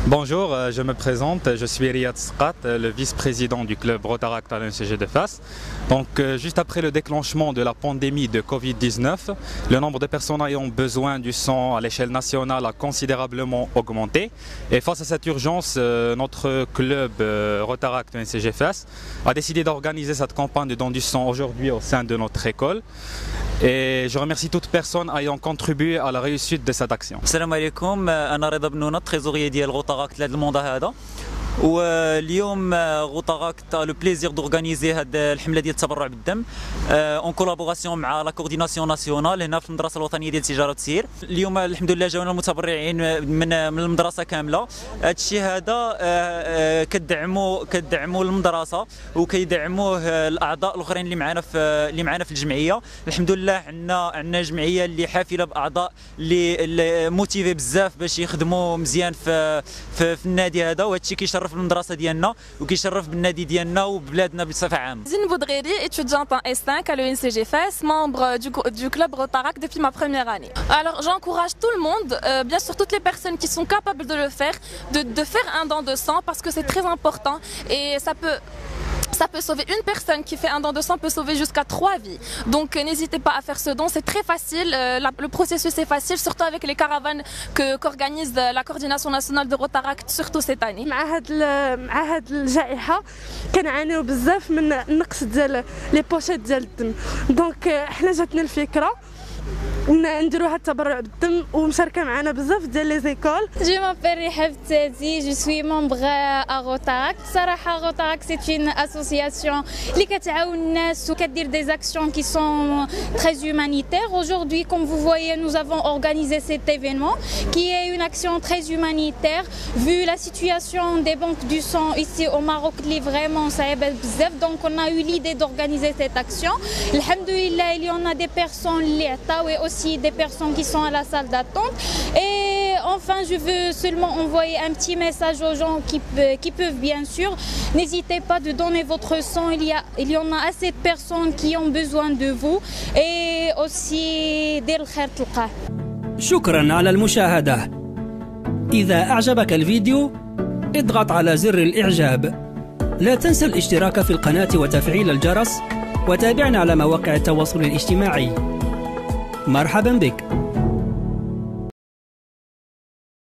Bonjour, je me présente, je suis Riyad Sqat, le vice-président du club Rotaract à l'UNCG de Fès. Donc juste après le déclenchement de la pandémie de Covid-19, le nombre de personnes ayant besoin du sang à l'échelle nationale a considérablement augmenté. Et face à cette urgence, notre club Rotaract UNCG Fès a décidé d'organiser cette campagne de don du sang aujourd'hui au sein de notre école. Et je remercie toute personne ayant contribué à la réussite de cette action. السلام عليكم، أنا رضا بنونة تريزوريي ديال غوطاغاكت لهذا الموضوع هذا. واليوم غوطاغاكت لو بليزير دورغانيزي هاد الحمله ديال التبرع بالدم اون كولابوراسيون مع لا كورديناسيون ناسيونال هنا في المدرسه الوطنيه ديال التجاره والتسيير. اليوم الحمد لله جاونا المتبرعين من المدرسه كامله. هذا الشيء هذا كدعموا المدرسه وكيدعموه الاعضاء الاخرين اللي معنا في الجمعيه. الحمد لله عندنا جمعيه اللي حافله باعضاء اللي موتيفي بزاف باش يخدموا مزيان في النادي هذا، وهذا الشيء كيشرف المدرسه ديالنا وكيشرف بالنادي ديالنا وبلادنا بصفه عامه. Zine Boudreri, étudiante en S5 à l'UNCG Fès, membre du club Rotaract depuis ma première année. Alors j'encourage tout le monde, bien sûr toutes les personnes qui sont capables de le faire, de faire un don de sang parce que c'est très important et ça peut sauver une personne qui fait un don de sang peut sauver jusqu'à 3 vies. Donc n'hésitez pas à faire ce don, c'est très facile, le processus est facile, surtout avec les caravanes qu'organise la coordination nationale de Rotaract, surtout cette année. مع هاد الجائحة كنعانيو بزاف من النقص ديال لي بوشيت ديال الدم، دونك حنا جاتنا الفكرة نديرو هاد التبرع بالدم ومشاركه معنا بزاف ديال لي زيكول. Je m'appelle Rihab Tzazi, je suis membre à Rotaract. صراحة Rotaract c'est une association اللي كتعاون الناس وكدير des actions qui sont très humanitaires. Aujourd'hui, comme vous voyez, nous avons organisé cet événement qui est une action très humanitaire. Vu la situation des banques du sang ici au Maroc, اللي vraiment صعيبة بزاف, donc on a eu l'idée d'organiser cette action. Alhamdoulilah, il y en a des personnes اللي عطاو et aussi des personnes qui sont à la salle d'attente. Et enfin, je veux seulement envoyer un petit message aux gens qui peuvent bien sûr. N'hésitez pas de donner votre sang. Il y en a assez de personnes qui ont besoin de vous. Et aussi, دير الخير تلقاه. شكرا على المشاهدة. إذا أعجبك الفيديو اضغط على زر الإعجاب. لا تنسى الاشتراك في القناة وتفعيل الجرس، وتابعنا على مواقع التواصل الاجتماعي. مرحبا بك.